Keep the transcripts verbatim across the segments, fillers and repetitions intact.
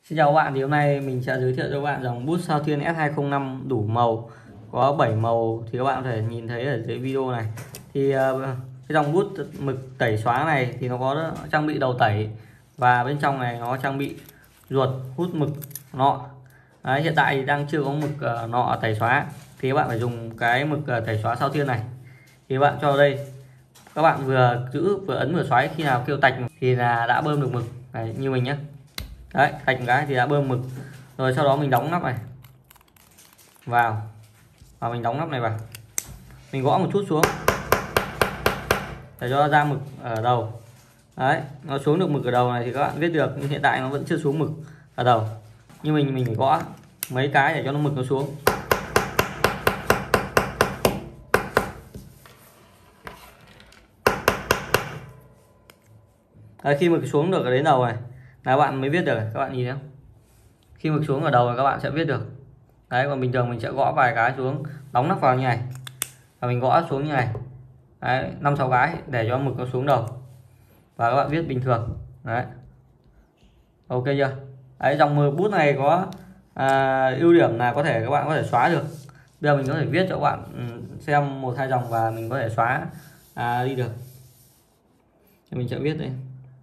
Xin chào các bạn, thì hôm nay mình sẽ giới thiệu cho các bạn dòng bút Sao Thiên S hai không năm đủ màu, có bảy màu thì các bạn có thể nhìn thấy ở dưới video này. Thì uh, cái dòng bút mực tẩy xóa này thì nó có trang bị đầu tẩy và bên trong này nó trang bị ruột hút mực nọ. Đấy, hiện tại thì đang chưa có mực uh, nọ tẩy xóa thì các bạn phải dùng cái mực uh, tẩy xóa Sao Thiên này. Thì các bạn cho đây, các bạn vừa giữ vừa ấn vừa xoáy, khi nào kêu tạch thì là đã bơm được mực này, như mình nhé. Đấy, tạch một cái thì đã bơm mực rồi. Sau đó mình đóng nắp này vào và mình đóng nắp này vào, mình gõ một chút xuống để cho ra mực ở đầu. Đấy, nó xuống được mực ở đầu này thì các bạn viết được, nhưng hiện tại nó vẫn chưa xuống mực ở đầu. Như mình mình phải gõ mấy cái để cho nó mực nó xuống. Đấy, khi mực xuống được ở đến đầu này là các bạn mới viết được. Các bạn nhìn thấy không? Khi mực xuống ở đầu là các bạn sẽ viết được. Đấy, còn bình thường mình sẽ gõ vài cái xuống, đóng nắp vào như này và mình gõ xuống như này. Đấy, năm sáu cái để cho mực nó xuống đầu và các bạn viết bình thường. Đấy, ok chưa? Đấy, dòng mực bút này có à, ưu điểm là có thể các bạn có thể xóa được. Bây giờ mình có thể viết cho các bạn xem một hai dòng và mình có thể xóa à, đi được. Thì mình sẽ viết đây.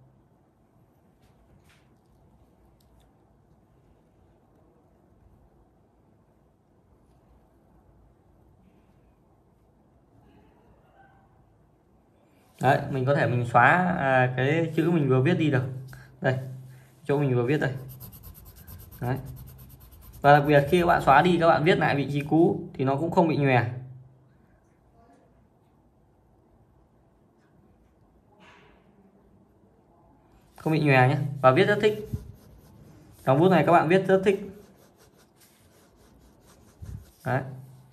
Đấy, mình có thể mình xóa à, cái chữ mình vừa viết đi được. Đây, chỗ mình vừa viết đây. Đấy. Và đặc biệt khi các bạn xóa đi, các bạn viết lại vị trí cũ thì nó cũng không bị nhòe. Không bị nhòe nhé. Và viết rất thích. Dòng bút này các bạn viết rất thích. Đấy.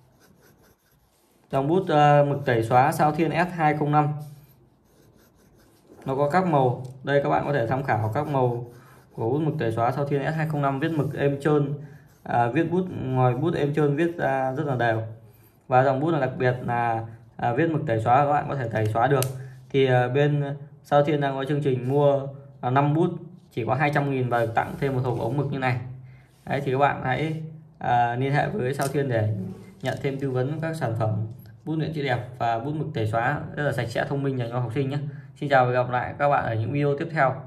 Dòng bút uh, mực tẩy xóa Sao Thiên S hai không năm. Nó có các màu. Đây, các bạn có thể tham khảo các màu của bút mực tẩy xóa Sao Thiên S hai không năm. Viết mực êm trơn, à, viết bút ngòi bút êm trơn, viết ra rất là đều. Và dòng bút là đặc biệt là à, viết mực tẩy xóa các bạn có thể tẩy xóa được. Thì à, bên Sao Thiên đang có chương trình mua à, năm bút chỉ có hai trăm nghìn và được tặng thêm một hộp ống mực như này. Đấy, thì các bạn hãy à, liên hệ với Sao Thiên để nhận thêm tư vấn các sản phẩm bút luyện chữ đẹp và bút mực tẩy xóa rất là sạch sẽ, thông minh dành cho học sinh nhé. Xin chào và gặp lại các bạn ở những video tiếp theo.